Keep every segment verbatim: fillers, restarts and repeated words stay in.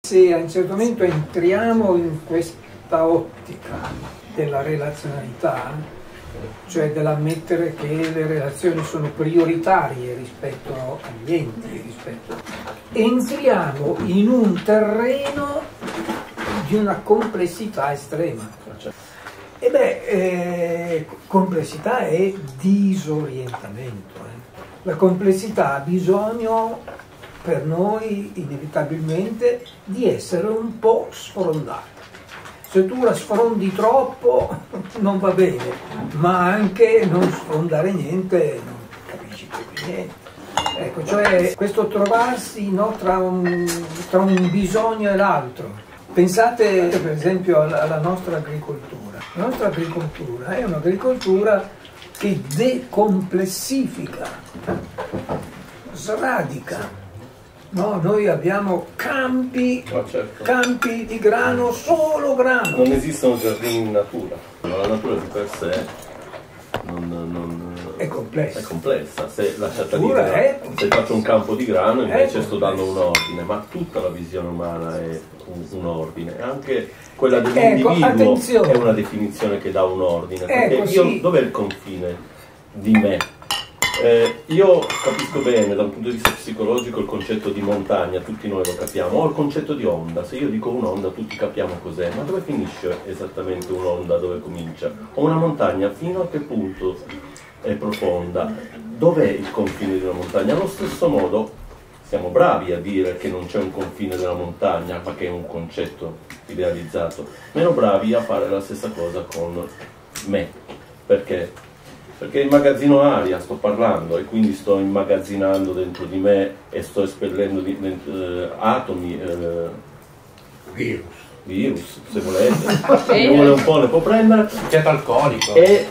Se a un certo momento entriamo in questa ottica della relazionalità, cioè dell'ammettere che le relazioni sono prioritarie rispetto agli enti, rispetto... entriamo in un terreno di una complessità estrema. E beh, eh, complessità è disorientamento. Eh. La complessità ha bisogno per noi inevitabilmente di essere un po' sfrondata. Se tu la sfrondi troppo non va bene, ma anche non sfrondare niente non capisci più niente. Ecco, cioè questo trovarsi, no, tra, un, tra un bisogno e l'altro. Pensate per esempio alla, alla nostra agricoltura. La nostra agricoltura è un'agricoltura che decomplessifica, sradica. No, noi abbiamo campi, oh, certo. campi di grano, solo grano. Non esistono giardini in natura, la natura di per sé non, non, è complessa. È complessa. Se lasciata libera, se faccio un campo di grano invece sto dando un ordine, ma tutta la visione umana è un, un ordine, anche quella dell'individuo ecco, è una definizione che dà un ordine, perché ecco, io, sì. dov'è il confine di me? Eh, io capisco bene da un punto di vista psicologico il concetto di montagna, tutti noi lo capiamo, o il concetto di onda. Se io dico un'onda tutti capiamo cos'è, ma dove finisce esattamente un'onda, dove comincia? O una montagna fino a che punto è profonda? Dov'è il confine di una montagna? Allo stesso modo siamo bravi a dire che non c'è un confine della montagna, ma che è un concetto idealizzato, meno bravi a fare la stessa cosa con me. Perché? Perché immagazzino aria, sto parlando, e quindi sto immagazzinando dentro di me e sto espellendo di, eh, atomi, eh, virus. virus, se volete, se vuole un po' ne può prendere. Ceto alcolico. E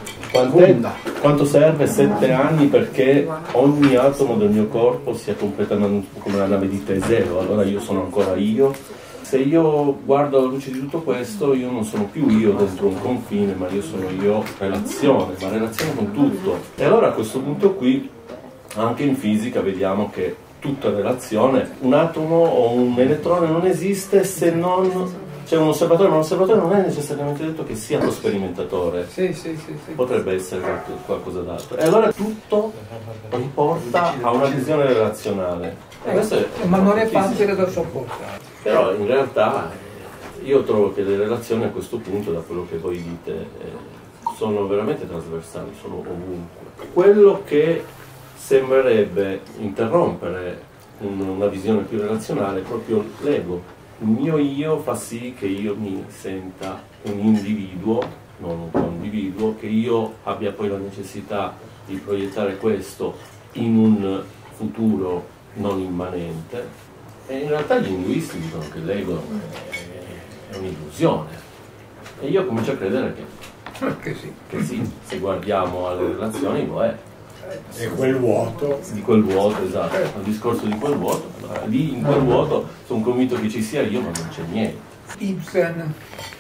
quanto serve? Sette anni perché ogni atomo del mio corpo sia completamente come la nave di Teseo, allora io sono ancora io. Se io guardo alla luce di tutto questo, io non sono più io dentro un confine, ma io sono io relazione, ma relazione con tutto. E allora a questo punto qui, anche in fisica, vediamo che tutta relazione, un atomo o un elettrone non esiste se non c'è un osservatore, ma l'osservatore non è necessariamente detto che sia lo sperimentatore. Sì, sì, sì, sì. Potrebbe essere qualcosa d'altro. E allora tutto riporta a una visione relazionale. Eh, è, ma non è facile da sopportare. Però in realtà io trovo che le relazioni a questo punto, da quello che voi dite, eh, sono veramente trasversali, sono ovunque. Quello che sembrerebbe interrompere un, una visione più relazionale è proprio l'ego. Il mio io fa sì che io mi senta un individuo, non un condividuo, che io abbia poi la necessità di proiettare questo in un futuro non immanente. E in realtà gli linguisti dicono che l'ego è, è un'illusione. E io comincio a credere che, che, sì. che sì, se guardiamo alle relazioni lo è. E quel vuoto. Di quel vuoto, esatto. Il discorso di quel vuoto. Allora, lì in quel vuoto sono convinto che ci sia io, ma non c'è niente. Ibsen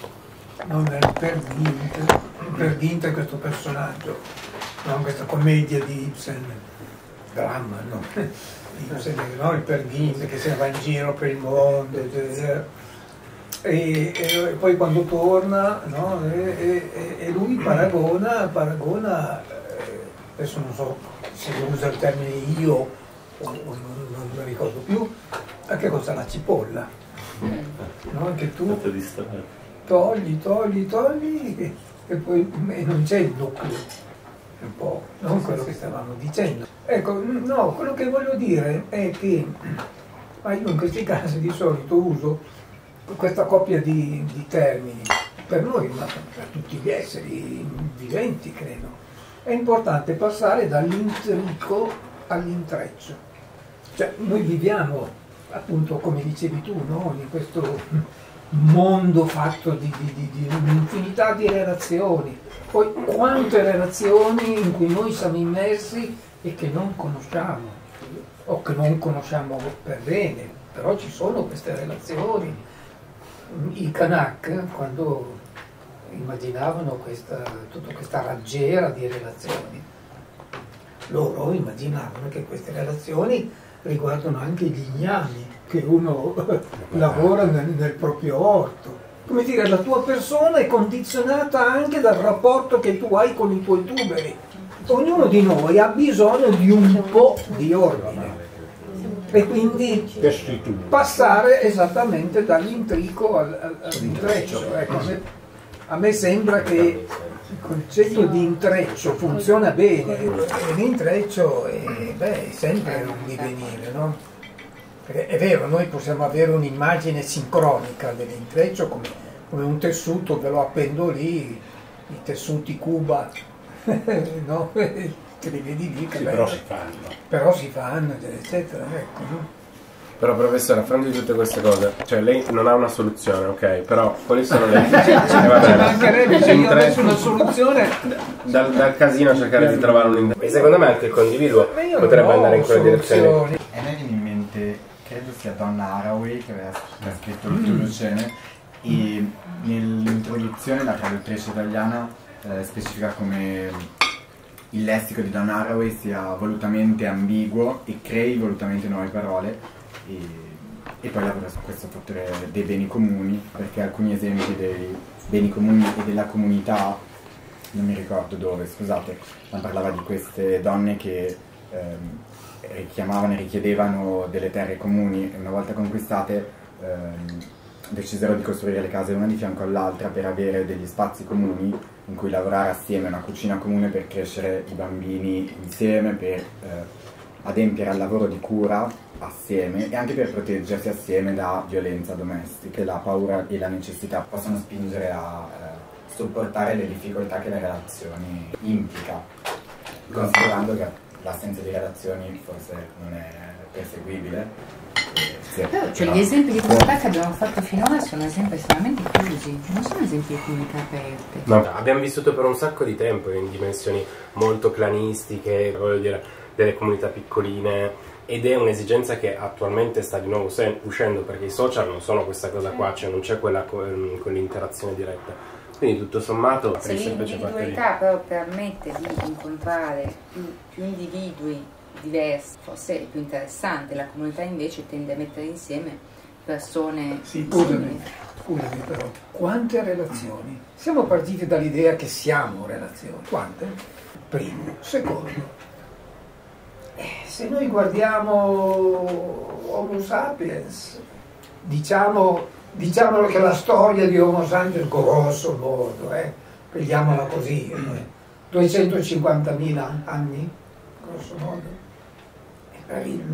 non è il Per Ghint. Per Ghint è questo personaggio, no? Questa commedia di Ibsen, dramma, no? Ibsen, no? Il Per Ghint che se va in giro per il mondo e, e, e poi quando torna, no? e, e, e lui paragona, paragona adesso non so se usa il termine io o, o non, non mi ricordo più, a che cosa? La cipolla, no? Anche tu togli, togli, togli e, e poi e non c'è il nucleo, un po', non quello che stavamo dicendo. Ecco, no, quello che voglio dire è che, ma io in questi casi di solito uso questa coppia di, di termini, per noi, ma per tutti gli esseri viventi, credo. È importante passare dall'intrico all'intreccio. Cioè, noi viviamo, appunto, come dicevi tu, no? In questo mondo fatto di, di, di, di un'infinità di relazioni. Poi quante relazioni in cui noi siamo immersi e che non conosciamo, o che non conosciamo per bene, però ci sono queste relazioni. I Kanak, quando immaginavano questa, tutta questa raggiera di relazioni, loro immaginavano che queste relazioni riguardano anche gli ignami, che uno lavora nel, nel proprio orto. Come dire, la tua persona è condizionata anche dal rapporto che tu hai con i tuoi tuberi. Ognuno di noi ha bisogno di un po' di ordine e quindi passare esattamente dall'intrico al, all'intreccio. Ecco, a, me, a me sembra che il concetto di intreccio funziona bene e l'intreccio è, beh, è sempre un divenire, no? Perché è vero, noi possiamo avere un'immagine sincronica dell'intreccio come, come un tessuto, ve lo appendo lì, i tessuti Cuba, no? Che li vedi lì, che sì, bello. però si fanno. Però si fanno, eccetera, ecco, no? Però professore, a fronte di tutte queste cose, cioè lei non ha una soluzione, ok? Però quali sono le... Ci mancherebbe se io avessi una soluzione. Dal, dal casino a cercare di trovare un intreccio. E secondo me anche il condividuo potrebbe andare in quella direzione. E a me viene in mente, credo sia Donna Haraway che aveva che ha scritto l'Olocene, e nell'introduzione la traduttrice italiana eh, specifica come il lessico di Donna Haraway sia volutamente ambiguo e crei volutamente nuove parole. E, e poi lavora su questo fattore dei beni comuni, perché alcuni esempi dei beni comuni e della comunità, non mi ricordo dove, scusate, ma parlava di queste donne che ehm, richiamavano e richiedevano delle terre comuni e una volta conquistate ehm, decisero di costruire le case una di fianco all'altra per avere degli spazi comuni in cui lavorare assieme, una cucina comune per crescere i bambini insieme, per eh, adempiere al lavoro di cura assieme e anche per proteggersi assieme da violenza domestica. La paura e la necessità possono spingere a eh, sopportare le difficoltà che le relazioni implica, considerando che l'assenza di relazioni forse non è perseguibile. Sì, cioè, gli esempi di comunità che abbiamo fatto finora sono esempi estremamente chiusi, non sono esempi di comunità aperte. No, abbiamo vissuto per un sacco di tempo in dimensioni molto clanistiche, voglio dire, delle comunità piccoline, ed è un'esigenza che attualmente sta di nuovo uscendo, perché i social non sono questa cosa qua, cioè non c'è quella, quell'interazione diretta. Quindi tutto sommato se l'individualità però permette di incontrare più, più individui diversi, forse è più interessante. La comunità invece tende a mettere insieme persone. Sì, scusami, scusami però, quante relazioni? Siamo partiti dall'idea che siamo relazioni. Quante? Primo. Secondo, eh, se noi guardiamo Homo sapiens, diciamo, diciamo che la storia di Homo sapiens, grosso modo, eh, prendiamola così, eh, duecentocinquantamila anni, grosso modo, e per il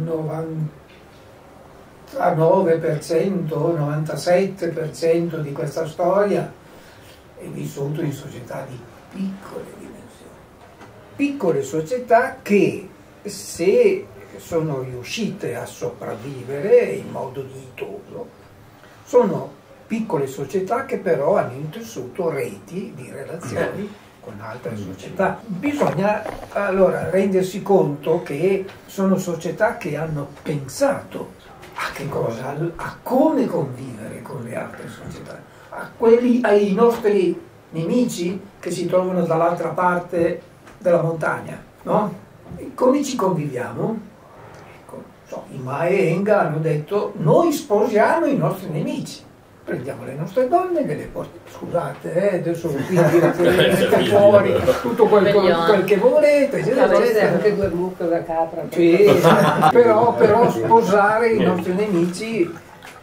novantanove per cento, novantasette per cento di questa storia è vissuto in società di piccole dimensioni, piccole società che, se sono riuscite a sopravvivere in modo dignitoso, sono piccole società che però hanno intessuto reti di relazioni con altre società. Bisogna allora rendersi conto che sono società che hanno pensato a che cosa, a come convivere con le altre società, a quelli, ai nostri nemici che si trovano dall'altra parte della montagna, no? Come ci conviviamo? Ecco, so, i Mae e Enga hanno detto: noi sposiamo i nostri nemici, prendiamo le nostre donne e ve le portiamo. Scusate, eh, adesso vi tirate fuori tutto quel, quel che volete, eccetera, anche due mucche da capra. Sì, però, però sposare i nostri nemici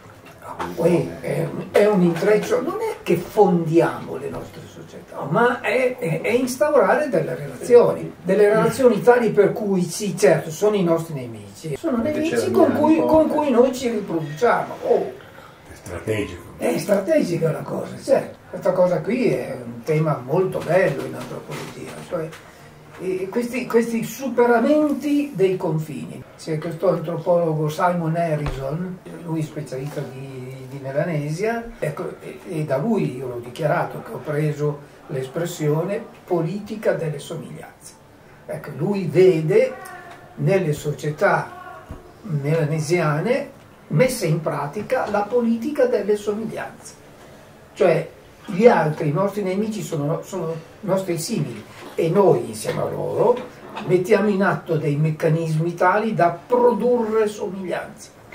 è, è un intreccio, non è che fondiamo le nostre società, ma è, è, è instaurare delle relazioni, delle relazioni tali per cui sì, certo, sono i nostri nemici, sono nemici con cui, con cui noi ci riproduciamo. Oh, è strategico. È strategica la cosa, certo. Questa cosa qui è un tema molto bello in antropologia, cioè e questi, questi superamenti dei confini. C'è questo antropologo Simon Harrison, lui specialista di, di Melanesia, ecco, e, e da lui io l'ho dichiarato che ho preso l'espressione politica delle somiglianze. Ecco, lui vede nelle società melanesiane messa in pratica la politica delle somiglianze, cioè gli altri, i nostri nemici, sono, sono nostri simili e noi insieme a loro mettiamo in atto dei meccanismi tali da produrre somiglianze.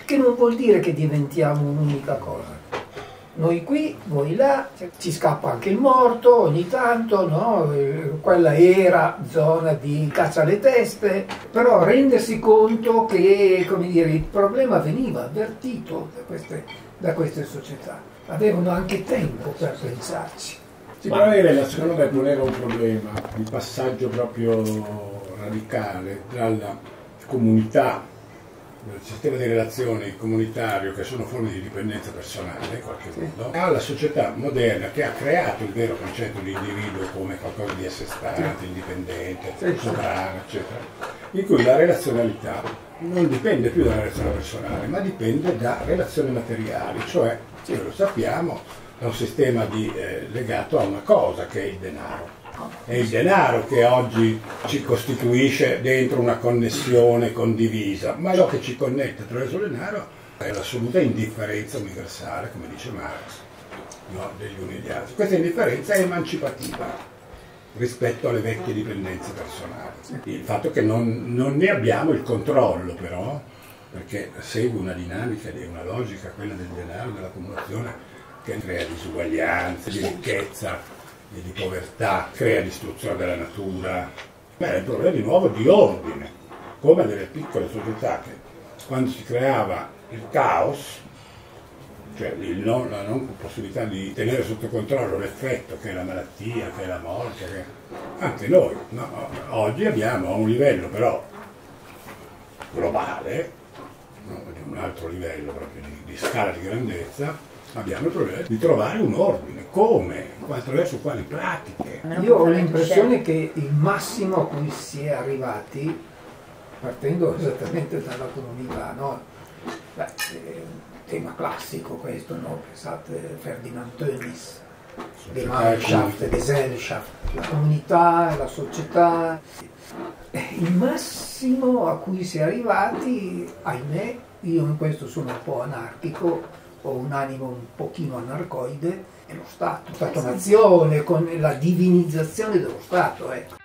che non vuol dire che diventiamo un'unica cosa. Noi qui, voi là, ci scappa anche il morto ogni tanto, no? Quella era zona di caccia alle teste, però rendersi conto che, come dire, il problema veniva avvertito da queste, da queste società, avevano anche tempo per pensarci. Sì, però in relazione a poneva un problema, il passaggio proprio radicale dalla comunità, dal sistema di relazioni comunitario, che sono forme di dipendenza personale in qualche modo, alla società moderna che ha creato il vero concetto di individuo come qualcosa di assestato, indipendente, sovrano, eccetera, in cui la relazionalità non dipende più dalla relazione personale, ma dipende da relazioni materiali, cioè, noi lo sappiamo, è un sistema di, eh, legato a una cosa che è il denaro. È il denaro che oggi ci costituisce dentro una connessione condivisa, ma ciò che ci connette attraverso il denaro è l'assoluta indifferenza universale, come dice Marx, no? Degli uni e degli altri. Questa indifferenza è emancipativa rispetto alle vecchie dipendenze personali. Il fatto che non, non ne abbiamo il controllo però, perché segue una dinamica, una logica, quella del denaro, dell'accumulazione, che crea disuguaglianze, di ricchezza, di povertà, crea distruzione della natura. Beh, è il problema di nuovo di ordine, come nelle piccole società che quando si creava il caos, cioè il non, la non possibilità di tenere sotto controllo l'effetto che è la malattia, che è la morte, che anche noi, no? Oggi abbiamo a un livello però globale, no? Di un altro livello proprio di, di scala di grandezza, abbiamo il problema di trovare un ordine. Come? Attraverso quali pratiche? Io ho l'impressione che il massimo a cui si è arrivati, partendo esattamente dalla comunità, no? Beh, è un tema classico questo, no? Pensate Ferdinand Tönnies, Gemeinschaft, Gesellschaft, la comunità, la società. Il massimo a cui si è arrivati, ahimè, io in questo sono un po' anarchico, ho un animo un pochino anarcoide, è lo Stato, Stato-nazione, con la divinizzazione dello Stato. Eh.